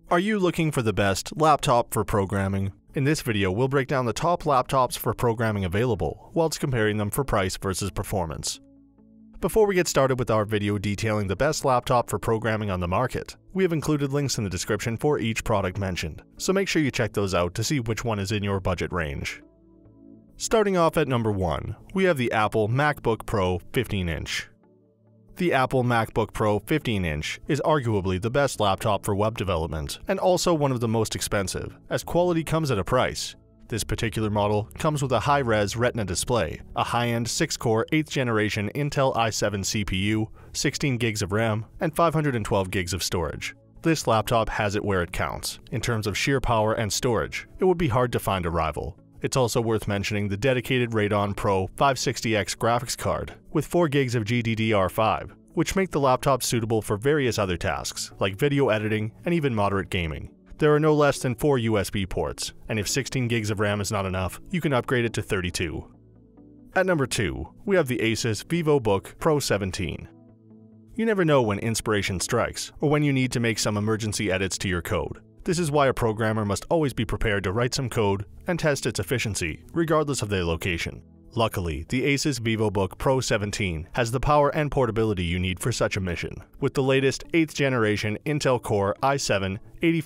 Are you looking for the best laptop for programming? In this video, we'll break down the top laptops for programming available, whilst comparing them for price versus performance. Before we get started with our video detailing the best laptop for programming on the market, we have included links in the description for each product mentioned, so make sure you check those out to see which one is in your budget range. Starting off at number 1, we have the Apple MacBook Pro 15-inch. The Apple MacBook Pro 15-inch is arguably the best laptop for web development, and also one of the most expensive, as quality comes at a price. This particular model comes with a high-res Retina display, a high-end 6-core 8th generation Intel i7 CPU, 16 gigs of RAM, and 512 gigs of storage. This laptop has it where it counts. In terms of sheer power and storage, it would be hard to find a rival. It's also worth mentioning the dedicated Radeon Pro 560X graphics card with 4 gigs of GDDR5, which make the laptop suitable for various other tasks like video editing and even moderate gaming. There are no less than 4 USB ports, and if 16 gigs of RAM is not enough, you can upgrade it to 32. At number 2, we have the ASUS VivoBook Pro 17. You never know when inspiration strikes, or when you need to make some emergency edits to your code. This is why a programmer must always be prepared to write some code and test its efficiency, regardless of their location. Luckily, the ASUS VivoBook Pro 17 has the power and portability you need for such a mission. With the latest 8th generation Intel Core i7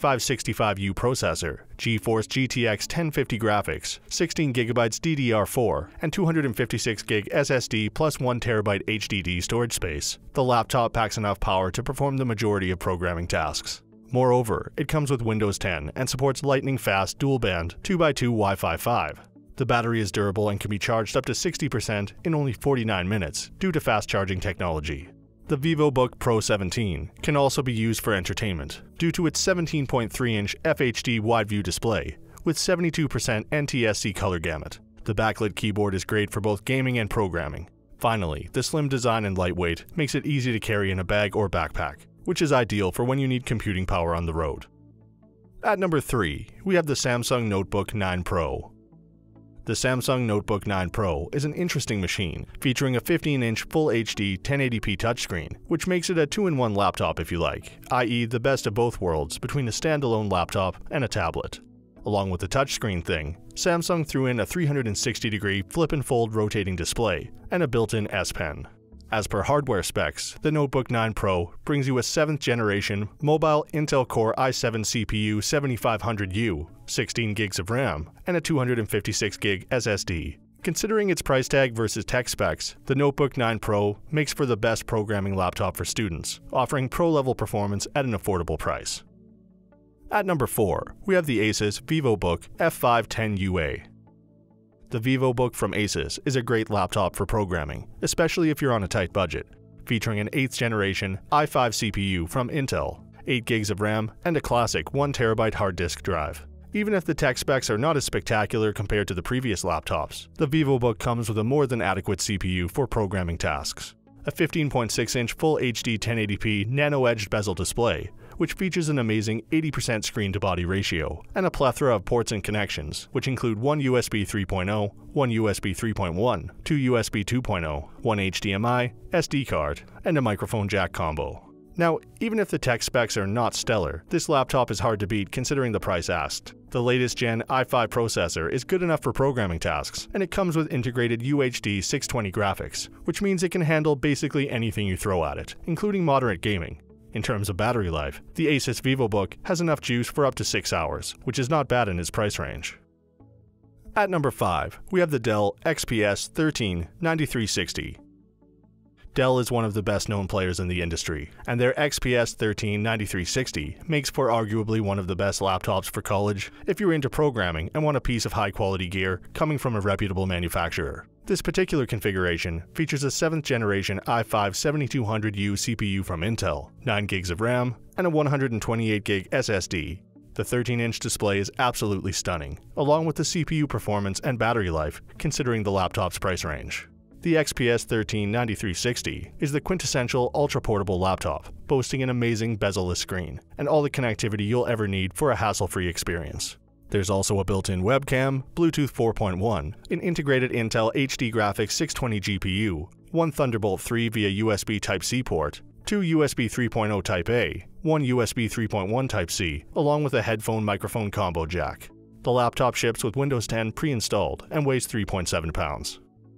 8565U processor, GeForce GTX 1050 graphics, 16GB DDR4, and 256GB SSD plus 1TB HDD storage space, the laptop packs enough power to perform the majority of programming tasks. Moreover, it comes with Windows 10 and supports lightning-fast dual-band 2x2 Wi-Fi 5. The battery is durable and can be charged up to 60% in only 49 minutes due to fast charging technology. The VivoBook Pro 17 can also be used for entertainment due to its 17.3-inch FHD wide-view display with 72% NTSC color gamut. The backlit keyboard is great for both gaming and programming. Finally, the slim design and lightweight makes it easy to carry in a bag or backpack, which is ideal for when you need computing power on the road. At number 3, we have the Samsung Notebook 9 Pro. The Samsung Notebook 9 Pro is an interesting machine, featuring a 15-inch Full HD 1080p touchscreen, which makes it a 2-in-1 laptop if you like, i.e. the best of both worlds between a standalone laptop and a tablet. Along with the touchscreen thing, Samsung threw in a 360-degree flip and fold rotating display and a built-in S Pen. As per hardware specs, the Notebook 9 Pro brings you a 7th generation mobile Intel Core i7 CPU 7500U, 16 gigs of RAM, and a 256GB SSD. Considering its price tag versus tech specs, the Notebook 9 Pro makes for the best programming laptop for students, offering pro-level performance at an affordable price. At number 4, we have the ASUS VivoBook F510UA. The VivoBook from ASUS is a great laptop for programming, especially if you're on a tight budget, featuring an 8th generation i5 CPU from Intel, 8 gigs of RAM, and a classic 1TB hard disk drive. Even if the tech specs are not as spectacular compared to the previous laptops, the VivoBook comes with a more than adequate CPU for programming tasks. A 15.6-inch Full HD 1080p nano-edged bezel display, which features an amazing 80% screen-to-body ratio, and a plethora of ports and connections, which include one USB 3.0, one USB 3.1, two USB 2.0, one HDMI, SD card, and a microphone jack combo. Now, even if the tech specs are not stellar, this laptop is hard to beat considering the price asked. The latest Gen i5 processor is good enough for programming tasks, and it comes with integrated UHD 620 graphics, which means it can handle basically anything you throw at it, including moderate gaming. In terms of battery life, the ASUS VivoBook has enough juice for up to 6 hours, which is not bad in its price range. At number 5, we have the Dell XPS 139360. Dell is one of the best-known players in the industry, and their XPS 139360 makes for arguably one of the best laptops for college if you're into programming and want a piece of high-quality gear coming from a reputable manufacturer. This particular configuration features a 7th generation i5 7200U CPU from Intel, 9 gigs of RAM, and a 128GB SSD. The 13-inch display is absolutely stunning, along with the CPU performance and battery life considering the laptop's price range. The XPS 139360 is the quintessential ultra-portable laptop, boasting an amazing bezel-less screen, and all the connectivity you'll ever need for a hassle-free experience. There's also a built-in webcam, Bluetooth 4.1, an integrated Intel HD Graphics 620 GPU, one Thunderbolt 3 via USB Type-C port, 2 USB 3.0 Type-A, 1 USB 3.1 Type-C, along with a headphone microphone combo jack. The laptop ships with Windows 10 pre-installed and weighs 3.7 pounds.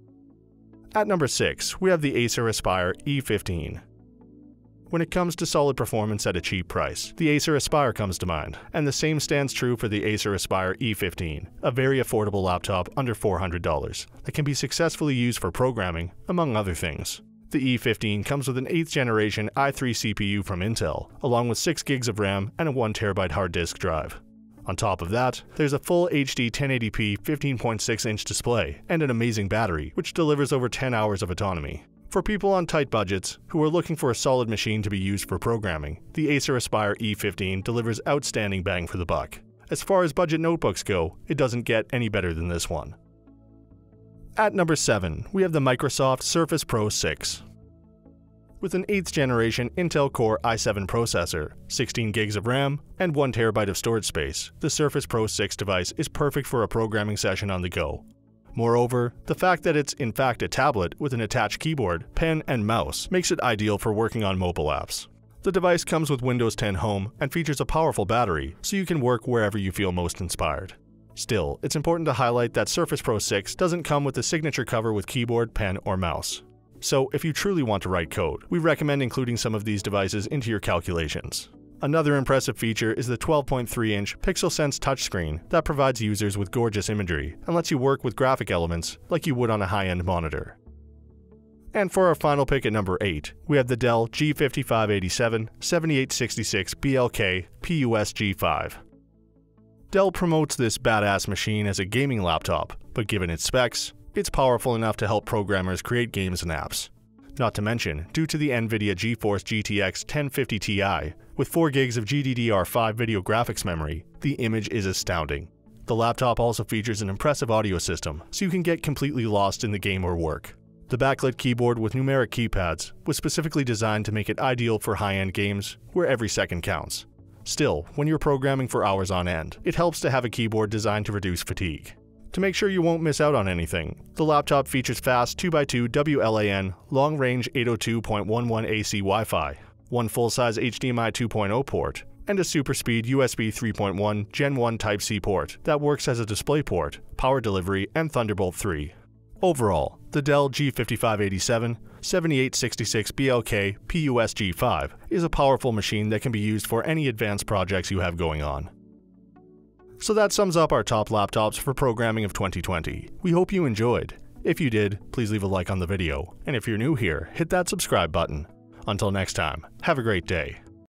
At number 6, we have the ACER Aspire E15. When it comes to solid performance at a cheap price, the ACER Aspire comes to mind, and the same stands true for the ACER Aspire E15, a very affordable laptop under $400 that can be successfully used for programming, among other things. The E15 comes with an 8th generation i3 CPU from Intel, along with 6 gigs of RAM and a 1TB hard disk drive. On top of that, there's a full HD 1080p 15.6-inch display and an amazing battery, which delivers over 10 hours of autonomy. For people on tight budgets who are looking for a solid machine to be used for programming, the ACER Aspire E15 delivers outstanding bang for the buck. As far as budget notebooks go, it doesn't get any better than this one. At number 7, we have the Microsoft Surface Pro 6. With an 8th generation Intel Core i7 processor, 16 gigs of RAM, and 1TB of storage space, the Surface Pro 6 device is perfect for a programming session on the go. Moreover, the fact that it's in fact a tablet with an attached keyboard, pen, and mouse makes it ideal for working on mobile apps. The device comes with Windows 10 Home and features a powerful battery, so you can work wherever you feel most inspired. Still, it's important to highlight that Surface Pro 6 doesn't come with the signature cover with keyboard, pen, or mouse. So if you truly want to write code, we recommend including some of these devices into your calculations. Another impressive feature is the 12.3-inch PixelSense touchscreen that provides users with gorgeous imagery and lets you work with graphic elements like you would on a high-end monitor. And for our final pick at number 8, we have the Dell G5587 7866 BLK PUS G5. Dell promotes this badass machine as a gaming laptop, but given its specs, it's powerful enough to help programmers create games and apps. Not to mention, due to the NVIDIA GeForce GTX 1050 Ti, with 4 gigs of GDDR5 video graphics memory, the image is astounding. The laptop also features an impressive audio system, so you can get completely lost in the game or work. The backlit keyboard with numeric keypads was specifically designed to make it ideal for high-end games, where every second counts. Still, when you're programming for hours on end, it helps to have a keyboard designed to reduce fatigue. To make sure you won't miss out on anything, the laptop features fast 2x2 WLAN long-range 802.11 AC Wi-Fi, one full-size HDMI 2.0 port, and a super-speed USB 3.1 Gen 1 Type-C port that works as a DisplayPort, power delivery, and Thunderbolt 3. Overall, the Dell G5587 7866 BLK PUS G5 is a powerful machine that can be used for any advanced projects you have going on. So that sums up our top laptops for programming of 2020. We hope you enjoyed. If you did, please leave a like on the video, and if you're new here, hit that subscribe button. Until next time, have a great day.